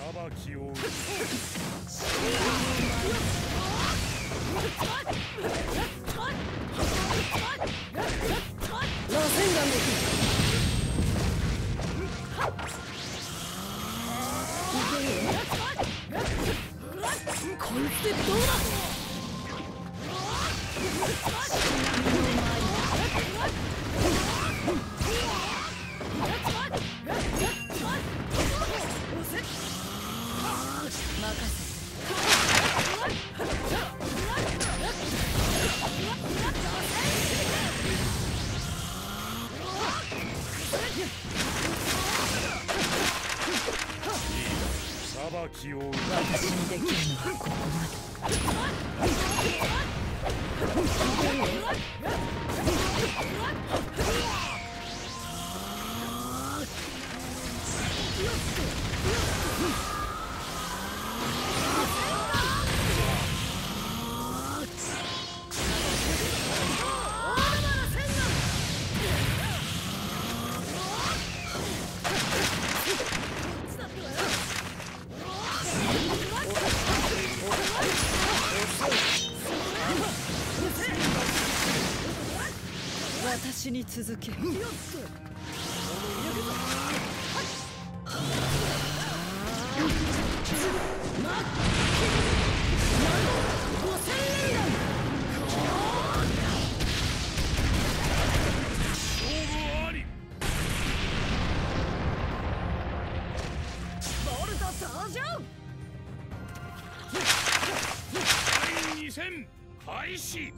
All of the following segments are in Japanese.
裁きを螺旋岩でこいつでどうだ。 裁きを私にできるのはここまで。私に続け。 第2戦開始。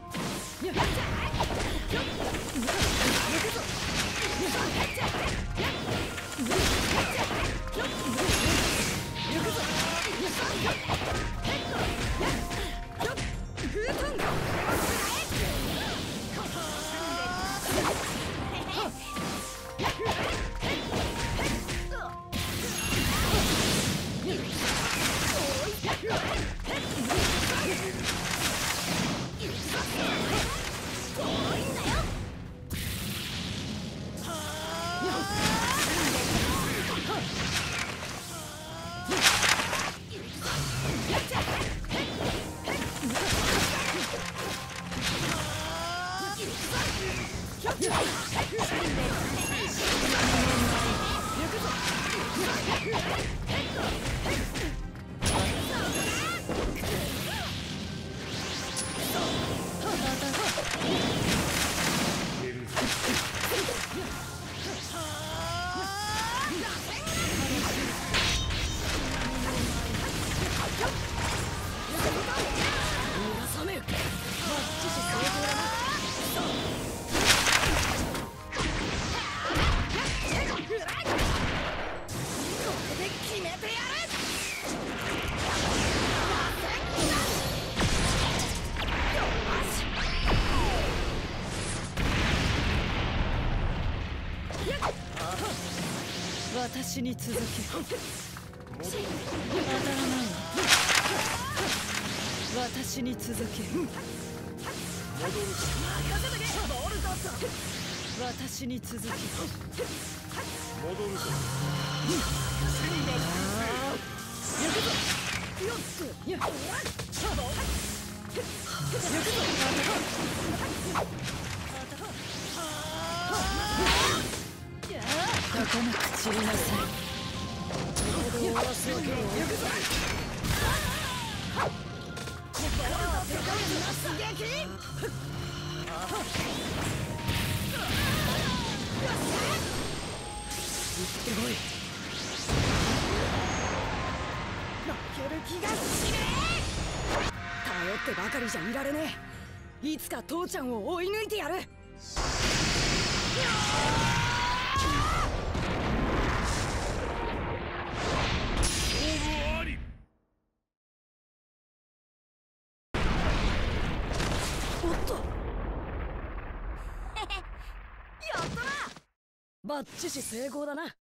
私に続け。当たらないわ。私に続け。私に続け。 戻るぞ。 高なく散りなさい。行ってこい。負ける気がしねえ。頼ってばかりじゃいられねえ。いつか父ちゃんを追い抜いてやる。おっとやったな。バッチシ成功だな。